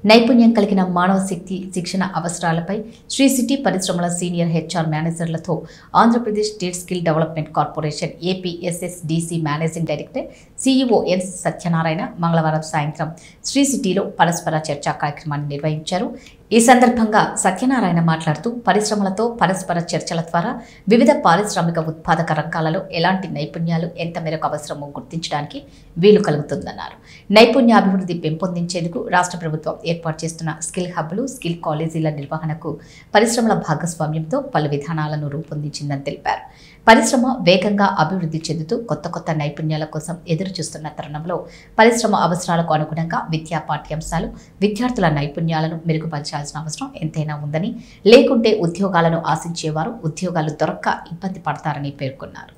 నైపుణ్యం కలిగిన మానవ శక్తి శిక్షణ అవసరాలపై శ్రీ సిటీ పరిశ్రమల సీనియర్ హెచ్ఆర్ మేనేజర్లతో Andhra Pradesh state skill development corporation APSSDC managing director CEO N Satyanarayana మంగళవారం సాయంత్రం శ్రీ సిటీలో పరస్పర చర్చా కార్యక్రమాన్ని నిర్వహించారు. ఈ సందర్భంగా సత్యనారాయణ మాట్లాడుతూ పరిశ్రమలతో పరస్పర చర్చల ద్వారా వివిధ పారిశ్రామిక ఉత్పాదక రంగాలలో ఎలాంటి నైపుణ్యాలు ఎంత మేరకు అవసరమో గుర్తించడానికి వీలు కలుగుతుందన్నారు. నైపుణ్యాభివృద్ధి పెంపొందించేందుకు రాష్ట్ర ప్రభుత్వం ఏర్పాటు చేస్తున్న స్కిల్ హబ్లు, స్కిల్ కాలేజీల నిర్వహణకు పరిశ్రమల భాగస్వామ్యంతో పలు విధానాలను రూపొందించిందని తెలిపారు. పరిశ్రమ వేగంగా అభివృద్ధి చెందుతూ కొత్త నైపుణ్యాల కోసం ఎదురు చూస్తున్న తరుణంలో పరిశ్రమ అవసరాలకు అనుగుణంగా విద్యా పాఠ్యాంశాలు, విద్యార్థుల నైపుణ్యాలను మెరుగుపరచాల్సిన అవసరం ఎంతైనా ఉందని, లేకుంటే ఉద్యోగాలను ఆశించేవారు ఉద్యోగాలు దొరక్క ఇబ్బంది పడతారని పేర్కొన్నారు.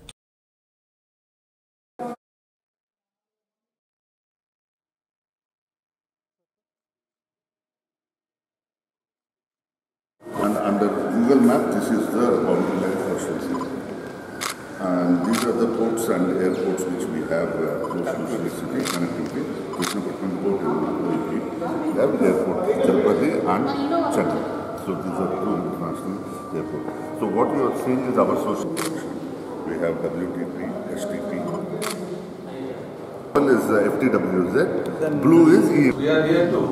Under Google Map, this is the boundary line for Sri City. And these are the ports and airports which we have close to Sri City, connectivity, Krishnapatnam Port and UP. We have airport, Tirupati and Chennai. So these are two international airports. So what you are seeing is our source of production. We have WTP, STP. Purple is FTWZ, blue is E. We are here to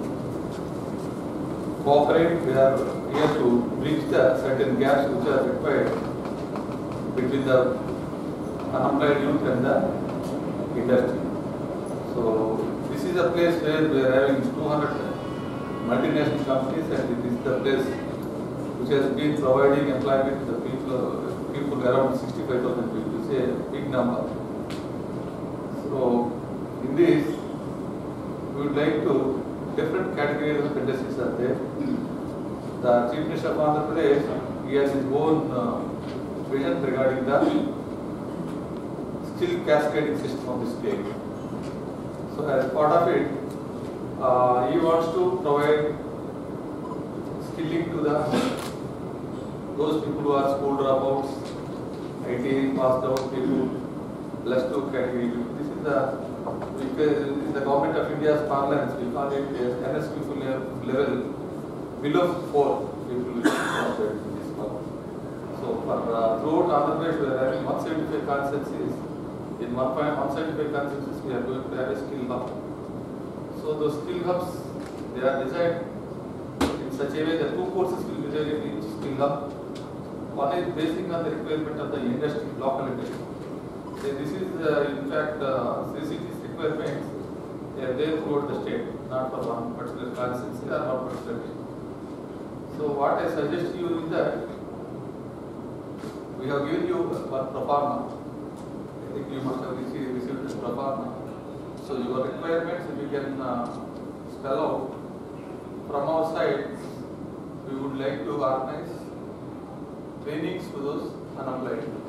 cooperate, we are here to bridge the certain gaps which are required between the unemployed youth and the industry. So this is a place where we are having 200 multinational companies, and it is the place which has been providing employment to the people around 65,000 people. It's a big number. So in this, we would like to different categories of industries are there. The Chief Minister of Andhra Pradesh, he has his own vision regarding the skill cascading system of the state. So as part of it, he wants to provide skilling to those people who are school dropouts, IT passed out people, plus 2 category people. This is the government of India's parlance, we call it as NSQ level below 4 people will be in this power. So for throughout Andhra Pradesh, we are having 175 constituencies. In 175 constituencies, we are going to have a skill hub. So those skill hubs, they are designed in such a way that 2 courses will be there in each skill hub. One is basing on the requirement of the industry, local industry. So this is in fact Sri City's requirements. They are there throughout the state, not for one particular constituency or one particular district. So what I suggest to you is that we have given you one proforma. I think you must have received this proforma. So your requirements, if you can spell out from our side, we would like to organize trainings to those unemployed.